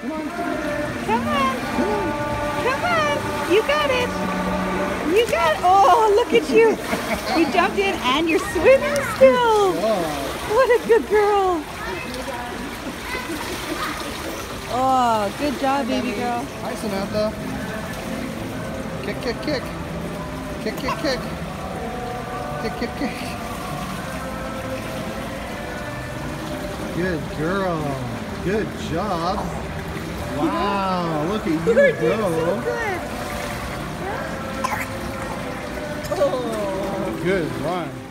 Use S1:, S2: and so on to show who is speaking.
S1: Come on.
S2: Come on.
S1: Come on.
S2: Come on. You got it. You got it. Oh, look at you. You jumped in and you're swimming still. What a good girl. Oh, good job, baby girl.
S1: Hi, Samantha. Kick, kick, kick. Kick, kick, kick. Kick, kick, kick. Good girl. Good job. Wow, look at you
S2: You're doing
S1: go.
S2: so good. Oh.
S1: Good run.